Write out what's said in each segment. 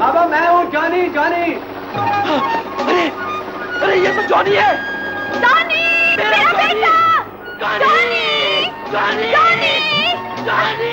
बाबा मैं हूँ Johnny Johnny. अरे अरे ये तो जॉनी है। जॉनी मेरा बेटा। Johnny Johnny Johnny Johnny.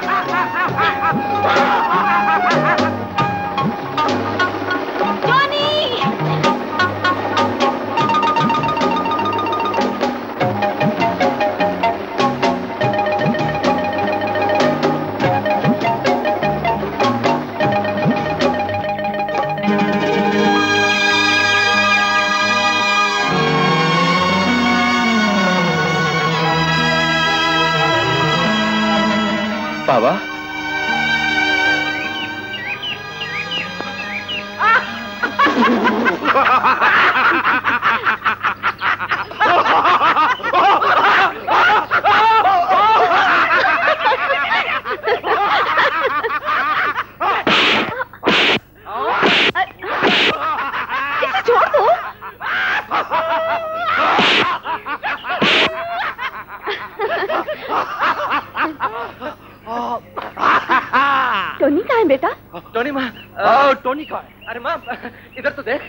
बाबा इसे छोड़ दो। टोनी कहाँ है बेटा? टोनी माँ, टोनी कहाँ है? अरे माँ इधर तो देख।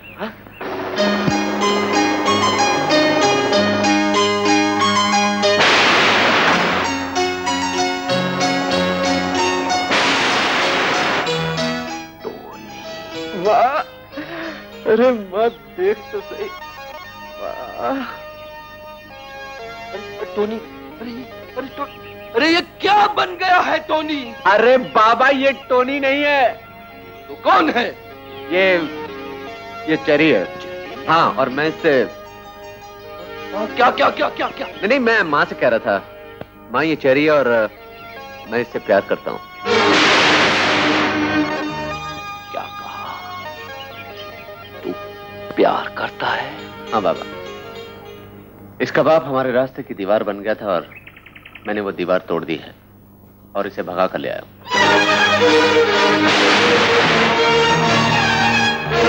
वाह अरे मत देख तो सही। वाह टोनी अरे ये क्या बन गया है टोनी? अरे बाबा ये टोनी नहीं है। तो कौन है? ये चेरी है। हाँ और मैं इससे क्या क्या क्या क्या क्या? नहीं मैं माँ से कह रहा था। माँ ये चेरी है और मैं इससे प्यार करता हूँ। क्या कहा? तू प्यार करता है? हाँ बाबा इसका बाप हमारे रास्ते की दीवार बन गया था और मैंने वो दीवार तोड़ दी है और इसे भगा कर ले आया।